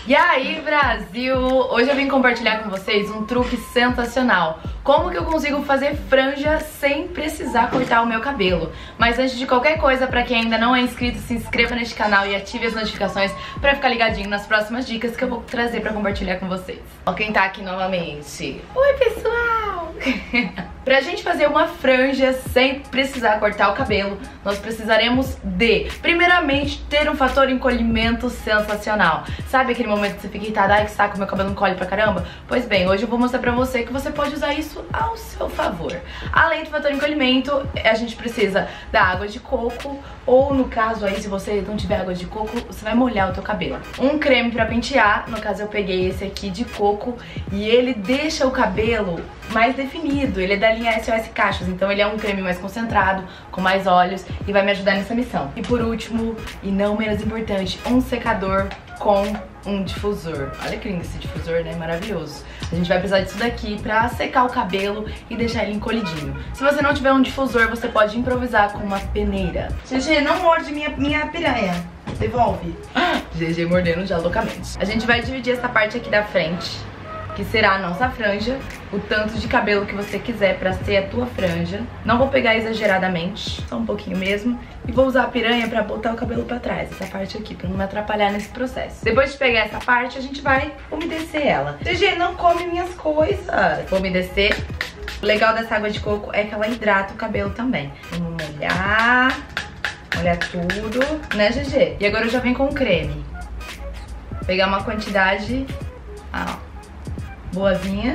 E aí, Brasil! Hoje eu vim compartilhar com vocês um truque sensacional. Como que eu consigo fazer franja sem precisar cortar o meu cabelo. Mas antes de qualquer coisa, pra quem ainda não é inscrito, se inscreva neste canal e ative as notificações pra ficar ligadinho nas próximas dicas que eu vou trazer pra compartilhar com vocês. Ó quem tá aqui novamente. Oi, pessoal! Pra gente fazer uma franja sem precisar cortar o cabelo, nós precisaremos de, primeiramente, ter um fator encolhimento sensacional. Sabe aquele momento que você fica irritada, ai que saco, meu cabelo encolhe pra caramba? Pois bem, hoje eu vou mostrar pra você que você pode usar isso ao seu favor. Além do fator encolhimento, a gente precisa da água de coco, ou no caso aí, se você não tiver água de coco, você vai molhar o teu cabelo. Um creme pra pentear, no caso eu peguei esse aqui de coco, e ele deixa o cabelo mais definido, ele é da linha SOS Cachos, então ele é um creme mais concentrado, com mais óleos, e vai me ajudar nessa missão. E por último, e não menos importante, um secador com um difusor. Olha que lindo esse difusor, né? Maravilhoso. A gente vai precisar disso daqui pra secar o cabelo e deixar ele encolhidinho. Se você não tiver um difusor, você pode improvisar com uma peneira. GG, não morde minha piranha. Devolve. GG mordendo já loucamente. A gente vai dividir essa parte aqui da frente, que será a nossa franja, o tanto de cabelo que você quiser pra ser a tua franja. Não vou pegar exageradamente, só um pouquinho mesmo. E vou usar a piranha pra botar o cabelo pra trás, essa parte aqui, pra não me atrapalhar nesse processo. Depois de pegar essa parte, a gente vai umedecer ela. GG, não come minhas coisas. Vou umedecer. O legal dessa água de coco é que ela hidrata o cabelo também. Vamos molhar tudo, né, GG? E agora eu já venho com o creme. Vou pegar uma quantidade, boazinha.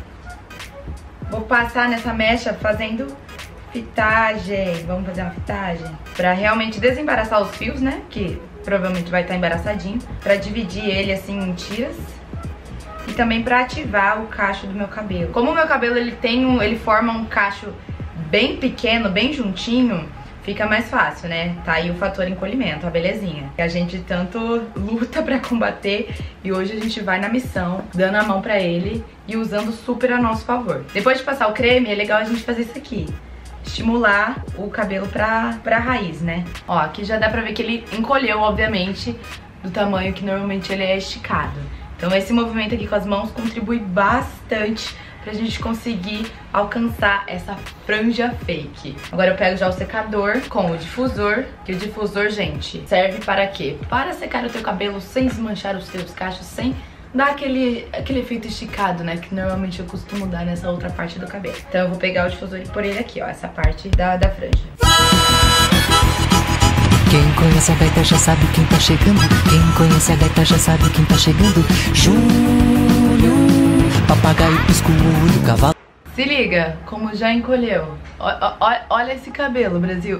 Vou passar nessa mecha fazendo fitagem. Vamos fazer uma fitagem pra realmente desembaraçar os fios, né? Que provavelmente vai estar embaraçadinho. Pra dividir ele assim em tiras. E também pra ativar o cacho do meu cabelo. Como o meu cabelo ele forma um cacho bem pequeno, bem juntinho, fica mais fácil, né? Tá aí o fator encolhimento, a belezinha. Que a gente tanto luta pra combater e hoje a gente vai na missão, dando a mão pra ele e usando super a nosso favor. Depois de passar o creme, é legal a gente fazer isso aqui. Estimular o cabelo pra raiz, né? Ó, aqui já dá pra ver que ele encolheu, obviamente, do tamanho que normalmente ele é esticado. Então esse movimento aqui com as mãos contribui bastante pra gente conseguir alcançar essa franja fake. Agora eu pego já o secador com o difusor, que o difusor, gente, serve para quê? Para secar o teu cabelo sem desmanchar os teus cachos, sem dar aquele efeito esticado, né, que normalmente eu costumo dar nessa outra parte do cabelo. Então eu vou pegar o difusor e pôr ele aqui, ó, essa parte da franja. Quem conhece a gaita já sabe quem tá chegando. Quem conhece a gaita já sabe quem tá chegando. Júlio, papagaio pisca o olho, cavalo. Se liga como já encolheu. Olha esse cabelo, Brasil.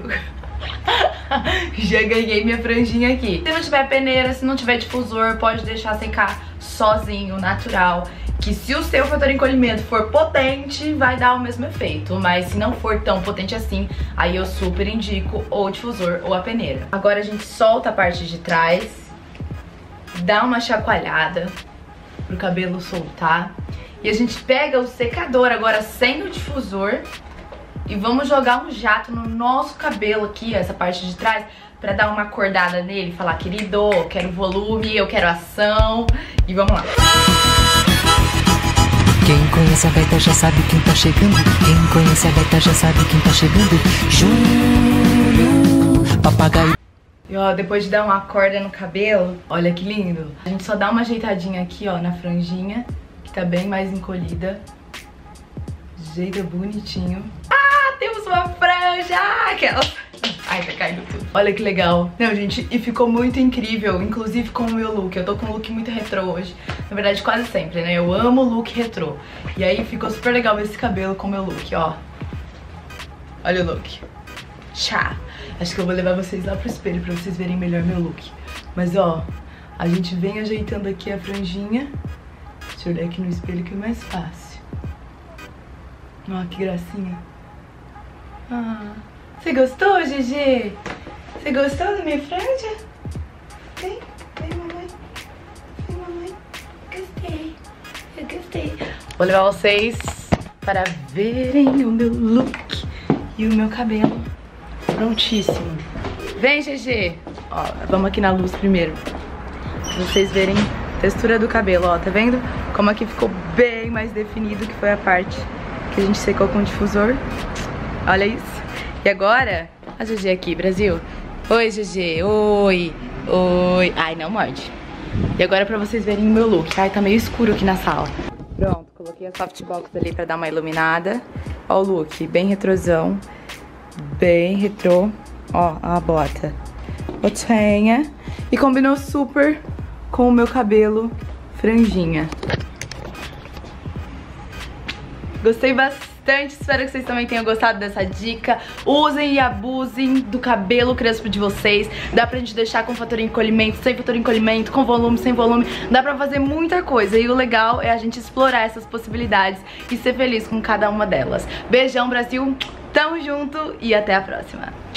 Já ganhei minha franjinha aqui. Se não tiver peneira, se não tiver difusor, pode deixar secar sozinho, natural. Que se o seu fator encolhimento for potente, vai dar o mesmo efeito. Mas se não for tão potente assim, aí eu super indico ou o difusor ou a peneira. Agora a gente solta a parte de trás, dá uma chacoalhada pro cabelo soltar. E a gente pega o secador agora sem o difusor e vamos jogar um jato no nosso cabelo aqui, essa parte de trás, pra dar uma acordada nele, falar, querido, eu quero volume, eu quero ação. E vamos lá. Quem conhece a gaita já sabe quem tá chegando. Quem conhece a gaita já sabe quem tá chegando. Júlio, papagaio. E ó, depois de dar uma corda no cabelo, olha que lindo. A gente só dá uma ajeitadinha aqui, ó, na franjinha, que tá bem mais encolhida. Jeito bonitinho. Ah, temos uma franja! Aquela... Ai, tá caindo tudo. Olha que legal. Não, gente, e ficou muito incrível, inclusive com o meu look. Eu tô com um look muito retrô hoje. Na verdade, quase sempre, né? Eu amo look retrô. E aí ficou super legal esse cabelo com o meu look, ó. Olha o look. Chá. Acho que eu vou levar vocês lá pro espelho pra vocês verem melhor meu look. Mas, ó, a gente vem ajeitando aqui a franjinha. Deixa eu olhar aqui no espelho que é mais fácil. Ó, que gracinha. Ah... Você gostou, GG? Você gostou da minha franja? Vem, mamãe. Vem, mamãe. Gostei. Eu gostei. Vou levar vocês para verem o meu look e o meu cabelo prontíssimo. Vem, GG. Ó, vamos aqui na luz primeiro, pra vocês verem textura do cabelo, ó, tá vendo? Como aqui ficou bem mais definido, que foi a parte que a gente secou com o difusor. Olha isso. E agora, a GG aqui, Brasil. Oi, GG, oi, oi. Ai, não morde. E agora pra vocês verem o meu look. Ai, tá meio escuro aqui na sala. Pronto, coloquei a softbox ali pra dar uma iluminada. Ó o look, bem retrosão. Bem retrô. Ó, a bota. Botinha. E combinou super com o meu cabelo franjinha. Gostei bastante, espero que vocês também tenham gostado dessa dica. Usem e abusem do cabelo crespo de vocês. Dá pra gente deixar com fator encolhimento, sem fator encolhimento, com volume, sem volume. Dá pra fazer muita coisa e o legal é a gente explorar essas possibilidades e ser feliz com cada uma delas. Beijão, Brasil, tamo junto e até a próxima.